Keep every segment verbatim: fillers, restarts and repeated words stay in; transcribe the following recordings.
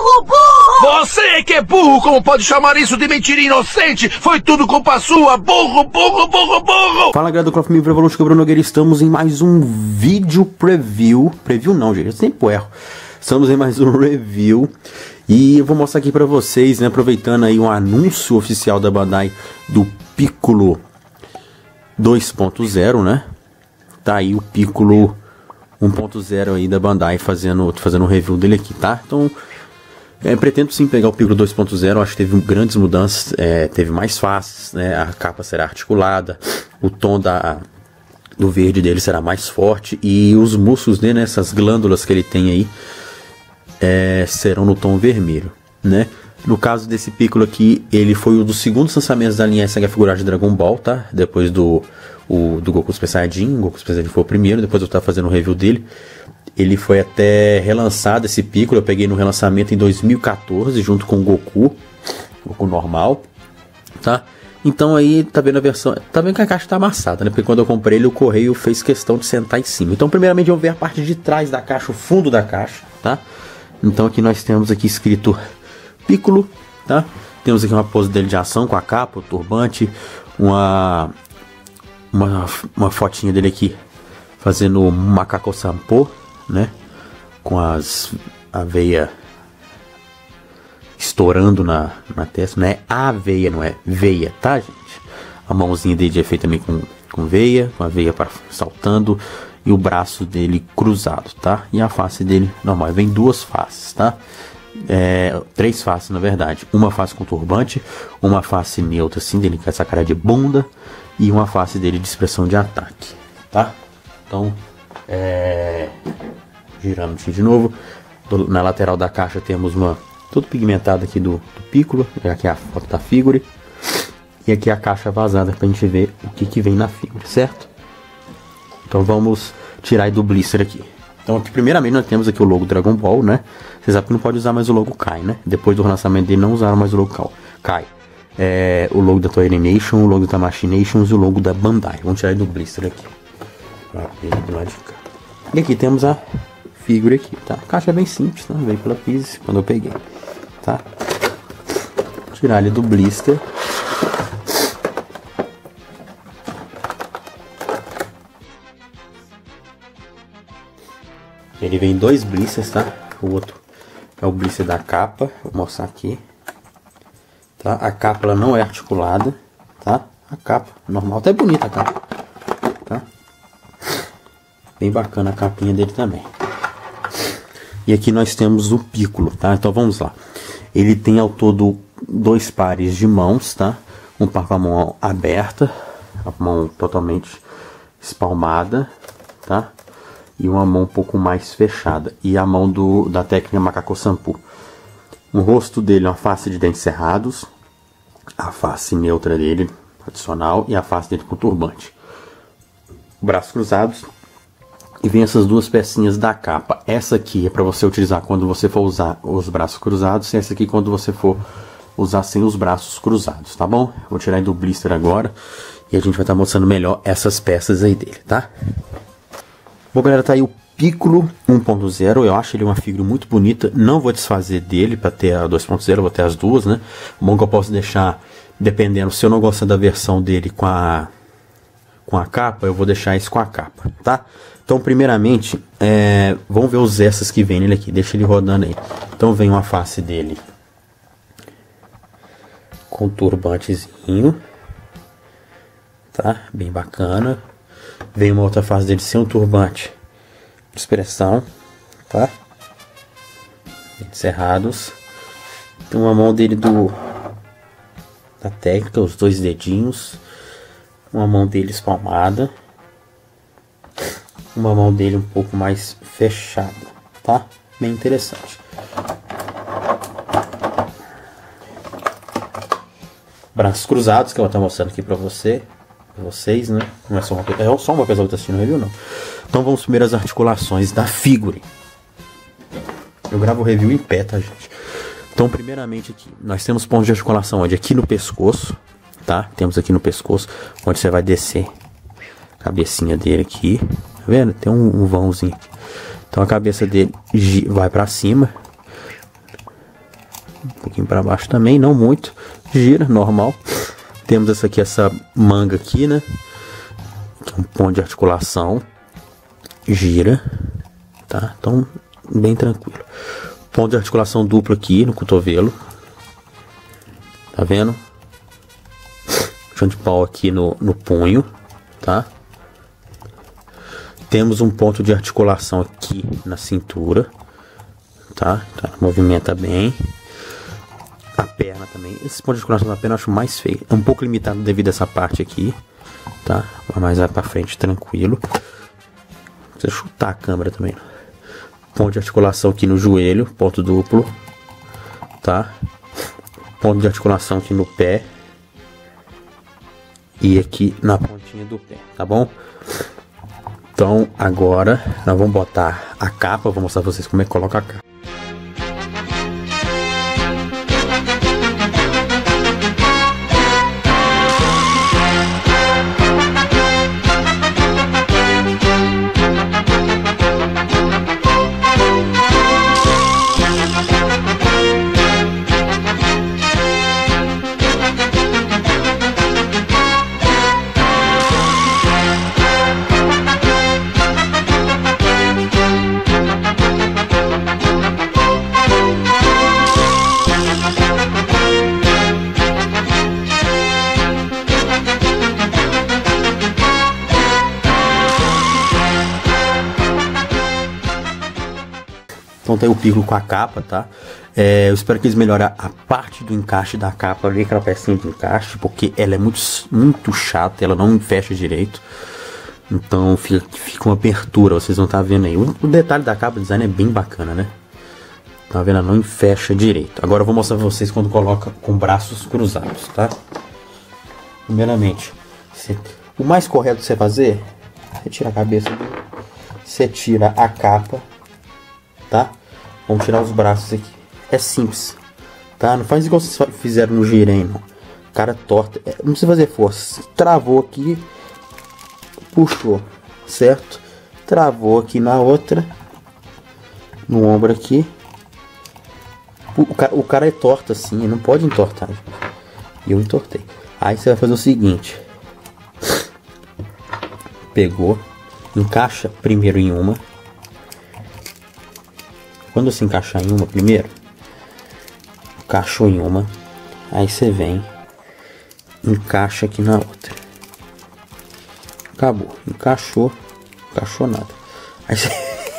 burro, burro! Você que é burro, como pode chamar isso de mentira inocente? Foi tudo culpa sua, burro, burro, burro, burro! Fala galera do Call of Duty Revolution, que é o Bruno Nogueira, estamos em mais um vídeo preview, preview não gente, eu sempre erro, estamos em mais um review, e eu vou mostrar aqui pra vocês, né, aproveitando aí um anúncio oficial da Bandai do Piccolo dois ponto zero, né, tá aí o Piccolo um ponto zero aí da Bandai fazendo, fazendo um review dele aqui, tá, então... É, pretendo sim pegar o Piccolo dois ponto zero, acho que teve grandes mudanças, é, teve mais faces, né, a capa será articulada, o tom da, do verde dele será mais forte e os músculos dele, né, essas glândulas que ele tem aí, é, serão no tom vermelho, né. No caso desse Piccolo aqui, ele foi um dos segundos lançamentos da linha S H Figurante de Dragon Ball, tá, depois do, o, do Goku Super Saiyajin. O Goku Super Saiyajin foi o primeiro, depois eu estava fazendo um review dele. Ele foi até relançado, esse Piccolo, eu peguei no relançamento em dois mil e quatorze, junto com o Goku, Goku normal, tá? Então aí, tá vendo a versão, tá vendo que a caixa tá amassada, né? Porque quando eu comprei ele, o correio fez questão de sentar em cima. Então primeiramente vamos ver a parte de trás da caixa, o fundo da caixa, tá? Então aqui nós temos aqui escrito Piccolo, tá? Temos aqui uma pose dele de ação com a capa, o turbante, uma, uma, uma fotinha dele aqui, fazendo o macaco sampo, né, com as a veia estourando na, na testa, não é a veia, não é veia, tá gente? A mãozinha dele é feita também com, com veia, com a veia para saltando e o braço dele cruzado, tá? E a face dele normal, vem duas faces, tá? É, três faces na verdade, uma face com turbante, uma face neutra assim, dele com essa cara de bunda e uma face dele de expressão de ataque, tá? Então, é... girando aqui de novo, do, na lateral da caixa temos uma, tudo pigmentado aqui do, do Piccolo, aqui é a foto da figure, e aqui a caixa vazada pra gente ver o que que vem na figure, certo? Então vamos tirar aí do blister aqui. Então aqui primeiramente nós temos aqui o logo Dragon Ball, né? Vocês sabem que não pode usar mais o logo Kai, né? Depois do relançamento dele não usaram mais o logo Kai. É, o logo da Toei Animation, o logo da Machinations e o logo da Bandai. Vamos tirar aí do blister aqui. Do lado de cá. E aqui temos a figure aqui, tá? A caixa é bem simples, tá? Veio pela Pise quando eu peguei, tá? Vou tirar ele do blister. Ele vem em dois blisters, tá? O outro é o blister da capa, vou mostrar aqui, tá? A capa ela não é articulada, tá? A capa normal, até bonita a capa, tá? Bem bacana a capinha dele também. E aqui nós temos o Piccolo, tá? Então vamos lá. Ele tem ao todo dois pares de mãos, tá? Um par com a mão aberta, a mão totalmente espalmada, tá? E uma mão um pouco mais fechada. E a mão do, da técnica Macaco Sampo. O rosto dele é uma face de dentes cerrados, a face neutra dele, adicional, e a face dele com turbante. Braços cruzados. E vem essas duas pecinhas da capa. Essa aqui é para você utilizar quando você for usar os braços cruzados. E essa aqui quando você for usar sem os braços cruzados, tá bom? Vou tirar do blister agora. E a gente vai estar tá mostrando melhor essas peças aí dele, tá? Bom galera, tá aí o Piccolo um ponto zero. Eu acho ele uma figura muito bonita. Não vou desfazer dele para ter a dois ponto zero. Vou ter as duas, né? Bom que eu posso deixar, dependendo, se eu não gostar da versão dele com a... com a capa, eu vou deixar isso com a capa, tá? Então, primeiramente, é, vamos ver os extras que vem nele aqui. Deixa ele rodando aí. Então, vem uma face dele com turbantezinho, tá? Bem bacana. Vem uma outra face dele sem um turbante de expressão, tá? Encerrados. Tem uma mão dele do da técnica, os dois dedinhos. Uma mão dele espalmada. Uma mão dele um pouco mais fechada, tá? Bem interessante. Braços cruzados, que eu vou estar mostrando aqui pra você, pra vocês, né? Não é só uma, é só uma pessoa que tá assistindo o review, não. Então vamos primeiro às articulações da figure. Eu gravo o review em pé, tá, gente? Então, primeiramente aqui, nós temos pontos de articulação onde aqui no pescoço, tá? Temos aqui no pescoço, onde você vai descer a cabecinha dele aqui. Tá vendo? Tem um, um vãozinho aqui. Então a cabeça dele vai pra cima. um pouquinho para baixo também, não muito, gira, normal. Temos essa aqui, essa manga aqui, né, que é um ponto de articulação, gira, tá, então bem tranquilo. Ponto de articulação duplo aqui no cotovelo, tá vendo? Chão de pau aqui no, no punho, tá? Temos um ponto de articulação aqui na cintura, tá? Tá, movimenta bem. A perna também. Esse ponto de articulação da perna eu acho mais feio. É um pouco limitado devido a essa parte aqui, tá? Mas vai pra frente tranquilo. Precisa chutar a câmera também. Ponto de articulação aqui no joelho, ponto duplo, tá? Ponto de articulação aqui no pé. E aqui na pontinha do pé, tá bom? Então agora nós vamos botar a capa. Vou mostrar pra vocês como é que coloca a capa. Então tem o Piccolo com a capa, tá? É, eu espero que eles melhorem a parte do encaixe da capa ali, aquela pecinha de encaixe, porque ela é muito, muito chata, ela não fecha direito. Então fica, fica uma abertura, vocês vão estar vendo aí. O, o detalhe da capa, o design é bem bacana, né? Tá vendo? Ela não fecha direito. Agora eu vou mostrar pra vocês quando coloca com braços cruzados, tá? Primeiramente, você, o mais correto de você fazer, você tira a cabeça, você tira a capa, tá? Vamos tirar os braços aqui. É simples, tá? Não faz igual vocês fizeram no Jiren, não. Cara torta. É, não precisa fazer força. Travou aqui, puxou, certo? Travou aqui na outra, no ombro aqui. O, o, cara, o cara é torto assim, não pode entortar. E eu entortei. Aí você vai fazer o seguinte: pegou, encaixa primeiro em uma. Quando você encaixar em uma primeiro, encaixou em uma, aí você vem, encaixa aqui na outra. Acabou, encaixou, encaixou nada. Aí você,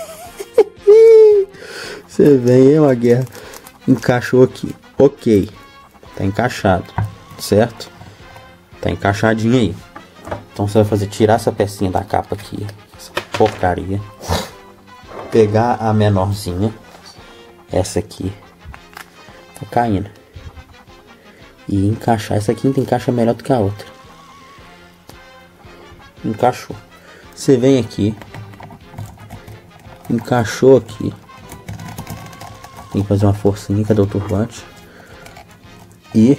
você vem, é uma guerra, encaixou aqui, ok, tá encaixado, certo? Tá encaixadinho aí. Então você vai fazer, tirar essa pecinha da capa aqui, essa porcaria, pegar a menorzinha. Essa aqui tá caindo e encaixar. Essa aqui encaixa melhor do que a outra. Encaixou. Você vem aqui, encaixou aqui. Tem que fazer uma forcinha. Cadê o turbante? E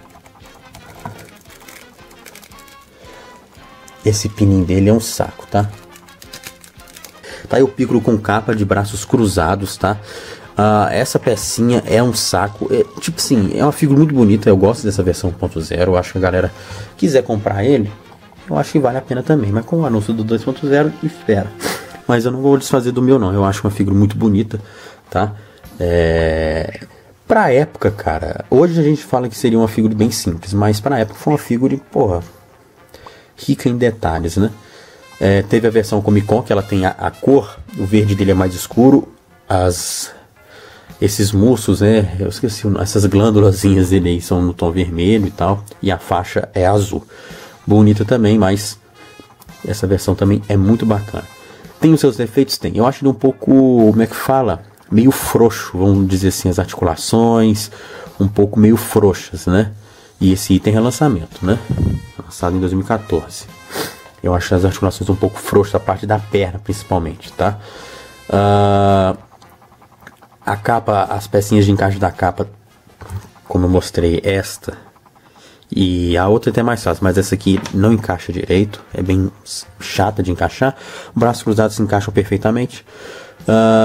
esse pininho dele é um saco, tá? Tá aí o Piccolo com capa de braços cruzados, tá? Uh, essa pecinha é um saco, é, tipo assim, é uma figura muito bonita. Eu gosto dessa versão um ponto zero. Eu acho que a galera quiser comprar ele, eu acho que vale a pena também. Mas com o anúncio do dois ponto zero, espera. Mas eu não vou desfazer do meu não. Eu acho uma figura muito bonita, tá? É... Pra época, cara, hoje a gente fala que seria uma figura bem simples, mas pra época foi uma figura, porra, rica em detalhes, né? É, teve a versão Comic Con, que ela tem a, a cor, o verde dele é mais escuro, as... esses musclos, né, eu esqueci, essas glândulazinhas dele aí são no tom vermelho e tal, e a faixa é azul. Bonita também, mas essa versão também é muito bacana. Tem os seus defeitos? Tem. Eu acho ele um pouco, como é que fala? Meio frouxo, vamos dizer assim, as articulações, um pouco meio frouxas, né? E esse item é relançamento, né? Lançado em dois mil e quatorze. Eu acho as articulações um pouco frouxas, a parte da perna principalmente, tá? Uh... A capa, as pecinhas de encaixe da capa, como eu mostrei, esta e a outra é até mais fácil, mas essa aqui não encaixa direito, é bem chata de encaixar. Braços cruzados se encaixam perfeitamente. Uh,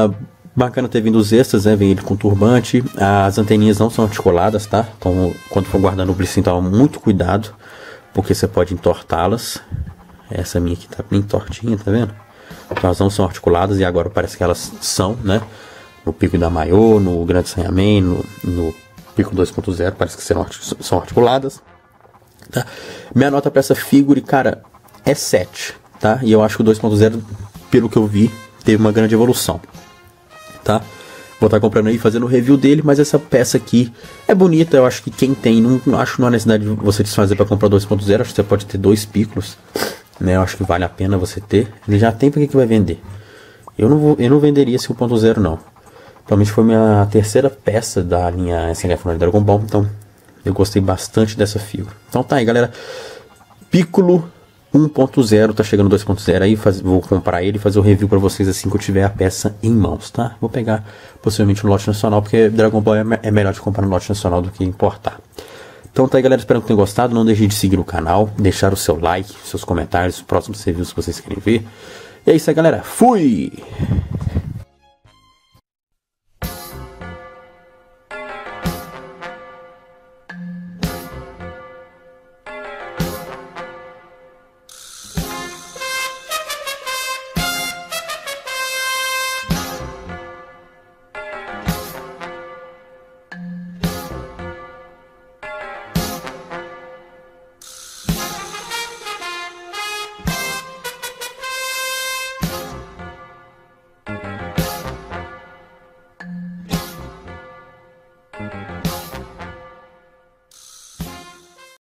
Bacana ter vindo os extras, né? Vem ele com turbante. As anteninhas não são articuladas, tá? Então, quando for guardando o blicim, toma muito cuidado, porque você pode entortá-las. Essa minha aqui tá bem tortinha, tá vendo? Então, elas não são articuladas e agora parece que elas são, né? No pico da Maiô, no Grande Sanyamen, no, no pico dois ponto zero, parece que serão, são articuladas. Tá? Minha nota para essa figure, cara, é sete, tá? E eu acho que o dois ponto zero, pelo que eu vi, teve uma grande evolução, tá? Vou estar comprando aí, fazendo o review dele, mas essa peça aqui é bonita. Eu acho que quem tem, não, não acho que não há necessidade de você desfazer para comprar dois ponto zero. Acho que você pode ter dois picos, né? Eu acho que vale a pena você ter. Ele já tem, para que que vai vender? Eu não, vou, eu não venderia esse um ponto zero, não. Provavelmente foi minha terceira peça da linha S N H F Dragon Ball, então eu gostei bastante dessa figura. Então tá aí, galera. Piccolo um ponto zero, tá chegando dois ponto zero aí, faz, vou comprar ele e fazer o review pra vocês assim que eu tiver a peça em mãos, tá? Vou pegar possivelmente no lote nacional, porque Dragon Ball é, é melhor de comprar no lote nacional do que importar. Então tá aí, galera, espero que tenham gostado. Não deixe de seguir o canal, deixar o seu like, seus comentários, os próximos reviews que vocês querem ver. E é isso aí, galera. Fui!